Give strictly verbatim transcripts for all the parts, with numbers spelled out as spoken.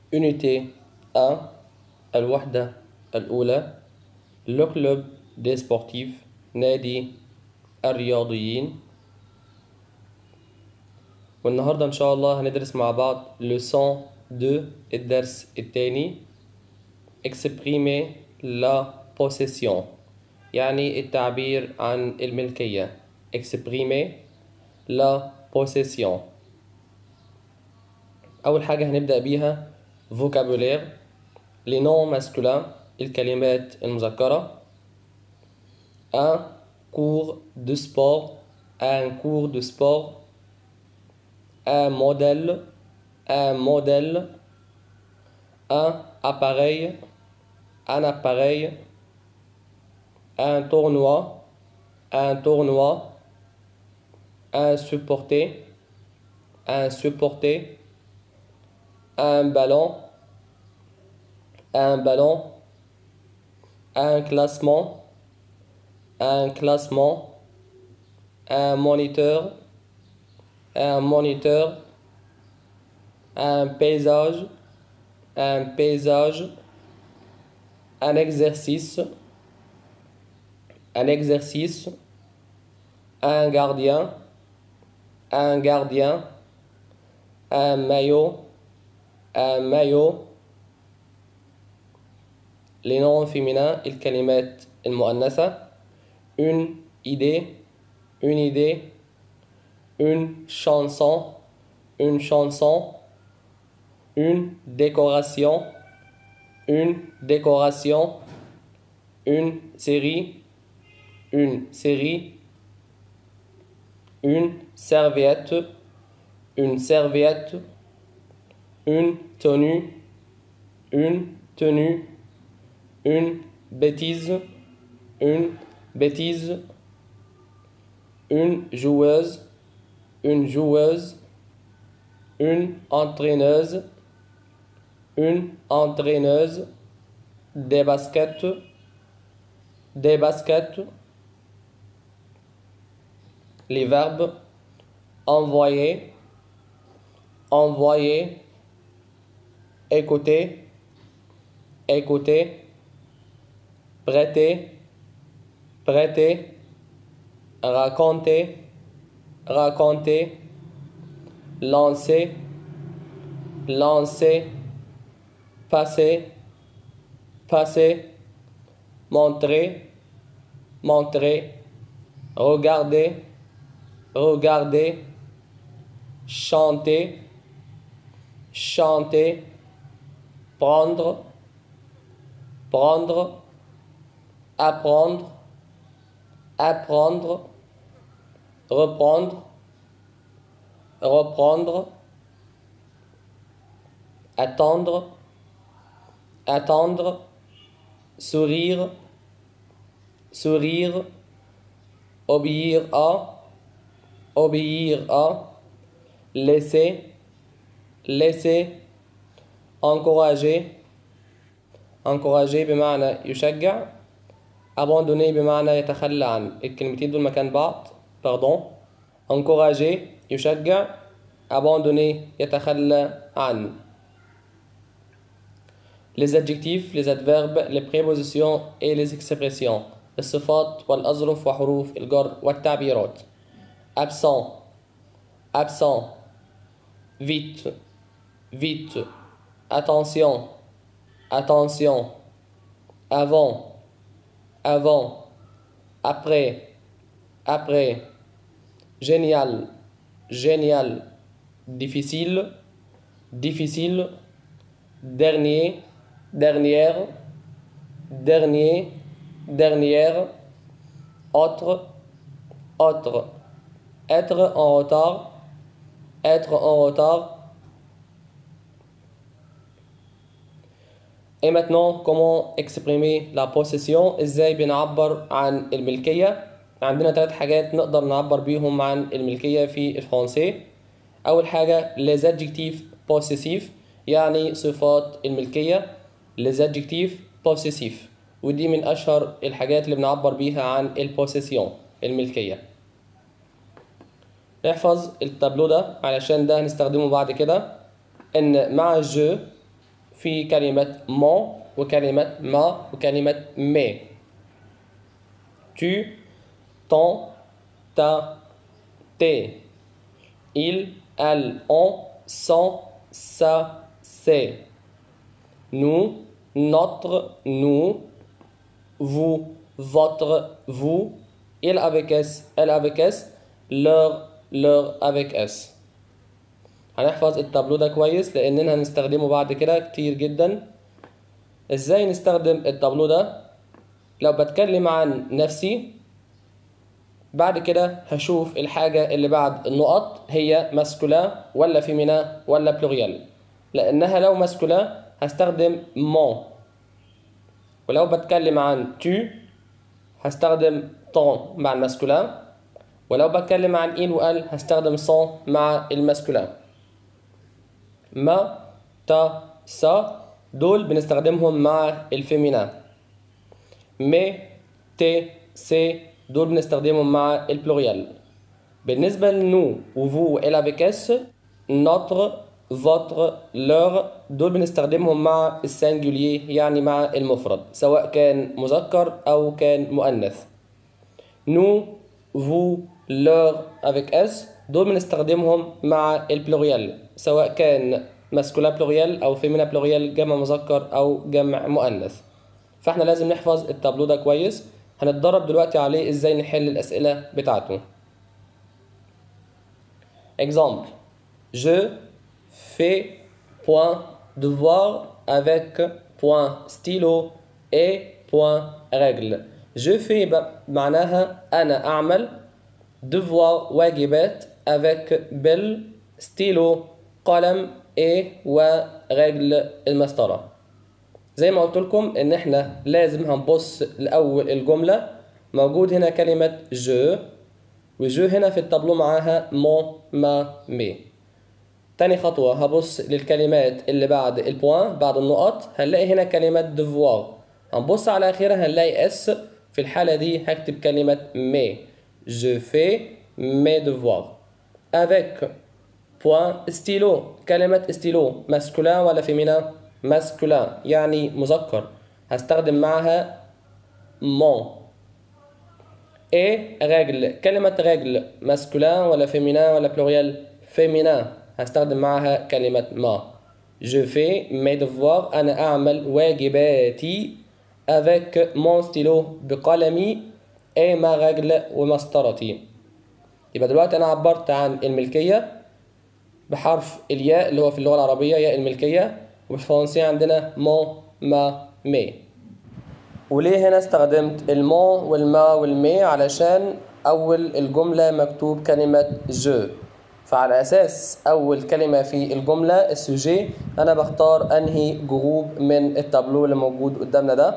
unité un الوحدة الأولى le club des sportifs نادي الرياضيين. والنهاردة إن شاء الله هندرس مع بعض leçon deux الدرس الثاني exprimer la possession يعني التعبير عن الملكية. exprimer la possession. أول حاجة هنبدأ بيها vocabulaire les noms masculins الكلمات المذكرة. un cours de sport un cours de sport un modèle un modèle un appareil un appareil un tournoi un tournoi un supporter un supporter un ballon un ballon un classement un classement un moniteur un moniteur un paysage un paysage un exercice un exercice un gardien un gardien un maillot un maillot. les noms féminins الكلمات المؤنثة une idée une idée une chanson une chanson une décoration une décoration une série une série une serviette une serviette une tenue une tenue une bêtise une bêtise une joueuse une joueuse une entraîneuse une entraîneuse des baskets des baskets. les verbes envoyer envoyer écouter écouter prêter prêter raconter raconter lancer lancer passer passer montrer montrer regarder regarder chanter chanter prendre prendre apprendre apprendre reprendre reprendre attendre attendre sourire sourire obéir à obéir à laisser laisser encourager encourager بمعنى يشجع abandonner بمعنى يتخلى عن. الكلمتين دول مكان بعض pardon. encourager يشجع abandonner يتخلى عن. les adjectifs les adverbes les prépositions et les expressions الصفات والأظرف وحروف الجر والتعبيرات. absent absent vite vite attention attention avant avant après après génial génial difficile difficile dernier dernière dernier dernière autre autre être en retard être en retard. Et maintenant comment exprimer la possession ازاي بنعبر عن الملكية. عندنا ثلاث حاجات نقدر نعبر بيهم عن الملكية في الفرنسي. أول حاجة les adjectifs possessifs يعني صفات الملكية les adjectifs possessifs ودي من أشهر الحاجات اللي بنعبر بيها عن البوسيسيون الملكية. نحفظ التابلو ده علشان ده هنستخدمه بعد كده. إن مع جو في كلمة mon وكلمة ما وكلمة mes. Tu, ton, ta, tes. Il, elle, on, son, ça, c'est. Nous, notre, nous. Vous, votre, vous. Il avec S, elle avec S. leur, leur avec S. هنحفظ التابلو ده كويس لأننا هنستخدمه بعد كده كتير جدا. ازاي نستخدم التابلو ده؟ لو بتكلم عن نفسي بعد كده هشوف الحاجة اللي بعد النقط هي ماسكولا ولا فيمينا ولا بلوريال، لأنها لو ماسكولا هستخدم mon، ولو بتكلم عن tu هستخدم ton مع الماسكولا، ولو بتكلم عن il وال هستخدم son مع الماسكولا. ما، تا، سا دول بنستخدمهم مع الفيمينا. مي، تي، سي دول بنستخدمهم مع البلوريال. بالنسبة لنو وفو وإل افيك اس، نوتر، فوتر، لور دول بنستخدمهم مع السنجولير يعني مع المفرد سواء كان مذكر أو كان مؤنث. نو، فو، لور افيك اس دول بنستخدمهم مع البلوريال سواء كان ماسكولا بلوريال أو فيمينا بلوريال جمع مذكر أو جمع مؤنث. فاحنا لازم نحفظ التابلو ده كويس. هنتدرب دلوقتي عليه ازاي نحل الأسئلة بتاعته. Exemple. Je fais point devoir avec point stylo et point règle. Je fais معناها أنا أعمل، devoir واجبات avec بال ستيلو قلم et ورجل المسطرة. زي ما قلت لكم ان احنا لازم هنبص لاول الجمله، موجود هنا كلمه جو، وجو هنا في التابلو معاها مون ما مي. تاني خطوه هبص للكلمات اللي بعد البوان بعد النقط، هنلاقي هنا كلمه ديفوار، هنبص على اخرها هنلاقي اس، في الحاله دي هكتب كلمه مي. جو في مي ديفوار افيك بوان ستيلو. كلمه ستيلو ماسكولان ولا فيمينا؟ ماسكولان يعني مذكر، هستخدم معها mon. ايه رجل، كلمة رجل ماسكولان ولا فيمينا ولا بلوريال؟ فيمينا، هستخدم معها كلمة ما. je fais mes devoirs أنا أعمل واجباتي avec mon stylo بقلمي et ما رجل ومسطرتي. يبقى دلوقتي أنا عبرت عن الملكية بحرف الياء اللي هو في اللغة العربية ياء الملكية، وبالفرنسية عندنا مون ما مي. وليه هنا استخدمت المون والما والمي؟ علشان أول الجملة مكتوب كلمة جو، فعلى أساس أول كلمة في الجملة السوجي أنا بختار أنهي جروب من التابلو اللي موجود قدامنا ده.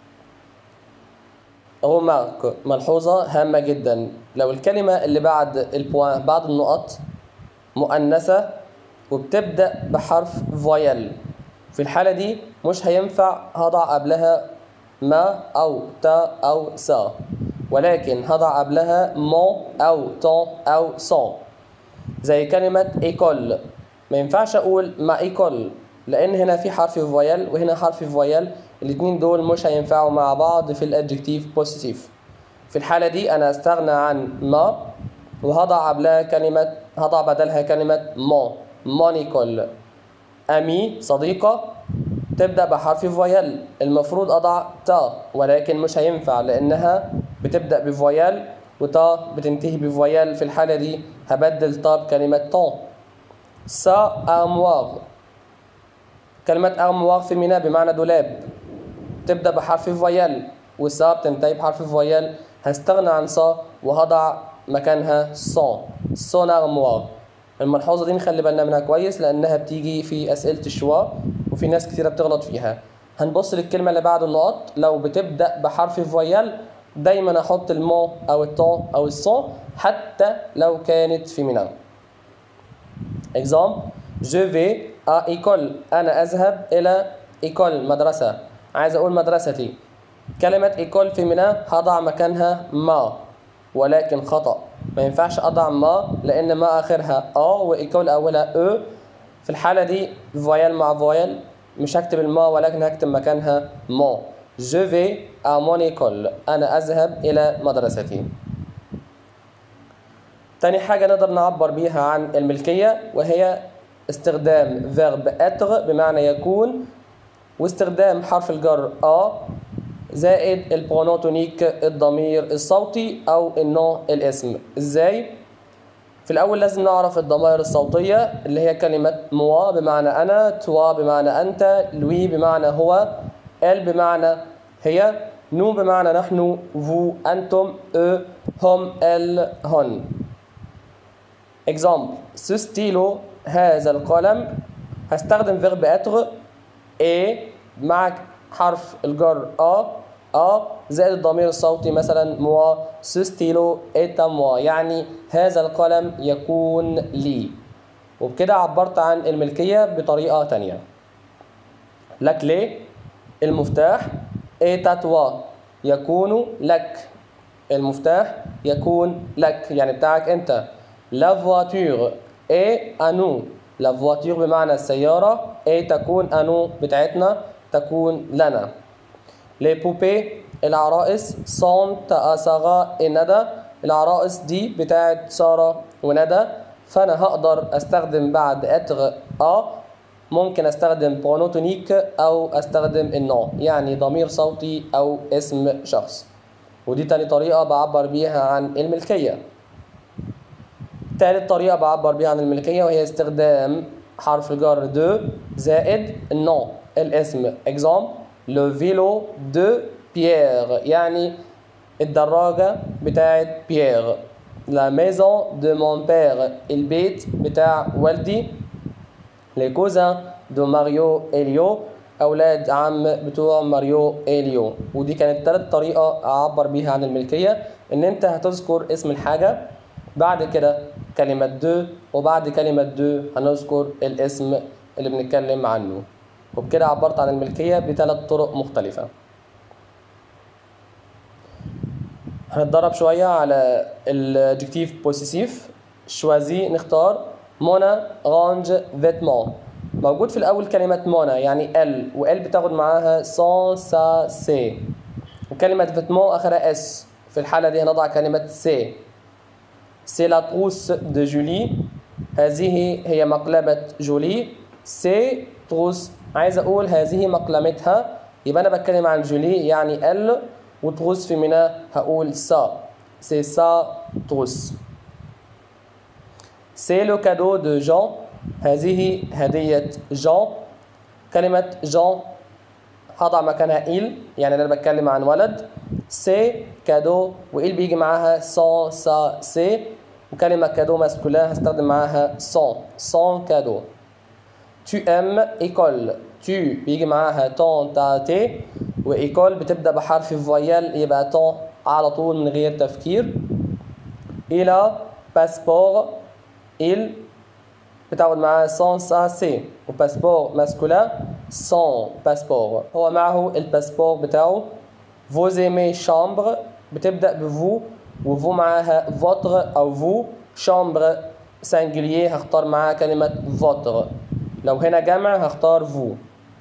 رومارك، ملحوظة هامة جدا، لو الكلمة اللي بعد البوان بعد النقط مؤنثة وبتبدأ بحرف فويل، في الحالة دي مش هينفع هضع قبلها ما أو تا أو سا، ولكن هضع قبلها مون أو تون أو سون. زي كلمة إيكول، ما ينفعش أقول ما إيكول لأن هنا في حرف فويل وهنا حرف فويل، الاتنين دول مش هينفعوا مع بعض في الأدجكتيف بوزيتيف. في الحالة دي أنا أستغنى عن ما وهضع قبلها كلمة، هضع بدلها كلمة مون. مونيكول. أمي صديقة تبدأ بحرف فويل، المفروض أضع تا ولكن مش هينفع لأنها بتبدأ بفويل وتا بتنتهي بفويل، في الحالة دي هبدل تا بكلمة تون. سا أرموار، كلمة أرموار فيمينا بمعنى دولاب، تبدأ بحرف فويل وسا بتنتهي بحرف فويل، هستغنى عن سا وهضع مكانها صون. صون أرموار. الملحوظة دي نخلي بالنا منها كويس لأنها بتيجي في أسئلة الشوا وفي ناس كتيرة بتغلط فيها. هنبص للكلمة اللي بعد النقط، لو بتبدأ بحرف فويل دايما أحط المون أو التون أو الصون حتى لو كانت فيمينا. Exemple. Je vais à école. أنا أذهب إلى école مدرسة. عايز أقول مدرستي. كلمة école فيمينا هضع مكانها ما، ولكن خطأ، ما ينفعش أضع ما لأن ما آخرها أ وإيكول أولها أو. في الحالة دي فويل مع فويل مش هكتب الما ولكن هكتب مكانها مون. je vais à mon école. أنا أذهب إلى مدرستي. تاني حاجة نقدر نعبر بيها عن الملكية وهي استخدام verb être بمعنى يكون، واستخدام حرف الجر a زائد البرونون تونيك الضمير الصوتي أو النون الاسم. إزاي؟ في الأول لازم نعرف الضمائر الصوتية اللي هي كلمة موا بمعنى أنا، توا بمعنى أنت، لوي بمعنى هو، ال بمعنى هي، نو بمعنى نحن، فو أنتم، أو هم ال هن. Exemple, ce stylo هذا القلم، هستخدم verbe être et مع حرف الجر a a زائد الضمير الصوتي مثلا moi ce stylo est à moi، يعني هذا القلم يكون لي. وبكده عبرت عن الملكية بطريقة تانية. la clé المفتاح est à toi يكون لك، المفتاح يكون لك يعني بتاعك أنت. la voiture est à nous، la voiture بمعنى السيارة، et تكون à nous بتاعتنا، تكون لنا. les poupées العرائس sont à سارة et ندى، العرائس دي بتاعت سارة وندى. فأنا هقدر أستخدم بعد être à، ممكن أستخدم pronom tonique أو أستخدم النون يعني ضمير صوتي أو اسم شخص. ودي تاني طريقة بعبر بيها عن الملكية. تالت طريقة بعبر بيها عن الملكية وهي استخدام حرف الجر دو زائد النون الاسم. Exemple, le vélo de Pierre يعني الدراجة بتاعت بيير. La maison de mon père البيت بتاع والدي. Les cousins de Mario et Leo أولاد عم بتوع ماريو إليو. ودي كانت تالت طريقة أعبر بيها عن الملكية، إن أنت هتذكر اسم الحاجة، بعد كده كلمة دو، وبعد كلمة دو هنذكر الاسم اللي بنتكلم عنه. وبكده عبرت عن الملكية بثلاث طرق مختلفة. هنتدرب شوية على الادجكتيف بوسيسيف. شوازي نختار مونا رانج فيتمون. موجود في الأول كلمة مونا يعني ال، وال بتاخد معاها سون سا سي، وكلمة فيتمون آخرها اس. في الحالة دي هنضع كلمة سي. سي لا تروس دو جولي، هذه هي مقلبة جولي. سي تروس عايز أقول هذه مقلمتها، يبقى أنا بتكلم عن جولي يعني ال، وتروس في منا هقول سا. سي سا تروس. سي لو كادو دو جان، هذه هدية جان. كلمة جان هضع مكانها إل يعني أنا بتكلم عن ولد. سي كادو وإل بيجي معاها سون سا سي، وكلمة كادو ماسكولين هستخدم معاها سون سون كادو. tu aimes école، tu بيجي معاها تون تا تي، وإيكول بتبدأ بحرف فويال يبقى تون على طول من غير تفكير. إلى باسبور إل بتاخد معاه سون سا سي، وباسبور ماسكولين سون باسبور، هو معه الباسبور بتاعه. vous aimez chambre بتبدأ بفو، وفو معاها votre أو فو. chambre singulier هختار معاها كلمة votre، لو هنا جمع هختار vous.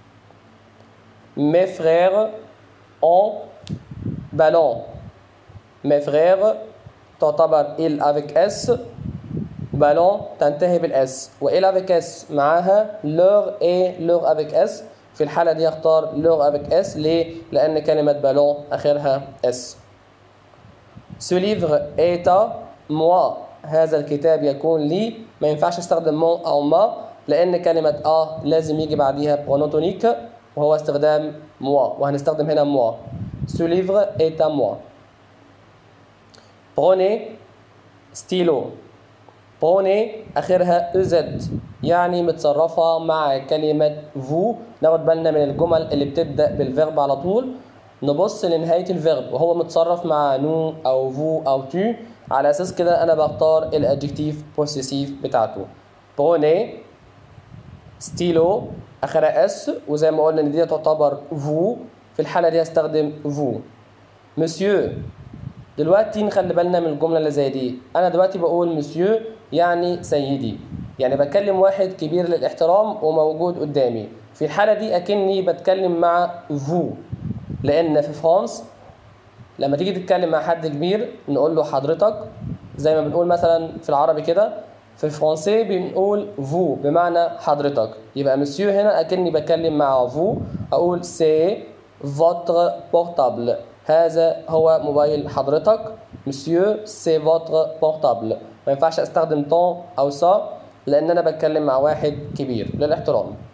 mes frères ont ballon. mes frères تعتبر il avec s، ballon تنتهي بالاس، وال avec s معاها leur et leur avec s. في الحالة دي اختار leur avec s. ليه؟ لأن كلمة بالون آخرها s. ce livre est à moi، هذا الكتاب يكون لي. ما ينفعش استخدم mon أو ما، لأن كلمة a لازم يجي بعديها pronom tonique وهو استخدام moi، وهنستخدم هنا moi. ce livre est à moi. prenez stylo. prenez آخرها ez يعني متصرفة مع كلمة vous. ناخد بالنا من الجمل اللي بتبدأ بالفيرب على طول، نبص لنهاية الفيرب وهو متصرف مع نو أو فو أو تو. على أساس كده أنا بختار الادجكتيف بوسيسيف بتاعته. prenez stylo آخرها اس، وزي ما قلنا إن دي تعتبر vous. في الحالة دي هستخدم vous. monsieur دلوقتي نخلي بالنا من الجملة اللي زي دي. أنا دلوقتي بقول مسيو يعني سيدي، يعني بكلم واحد كبير للاحترام وموجود قدامي. في الحالة دي أكني بتكلم مع فو، لأن في فرنسا لما تيجي تتكلم مع حد كبير نقول له حضرتك، زي ما بنقول مثلا في العربي كده. في الفرنسي بنقول فو بمعنى حضرتك، يبقى مسيو هنا أكني بتكلم مع فو، أقول سي فوتر بورتابل، هذا هو موبايل حضرتك. مسيو سي فوتر بورتابل، ما ينفعش أستخدم طون أو سا لأن أنا بتكلم مع واحد كبير للاحترام.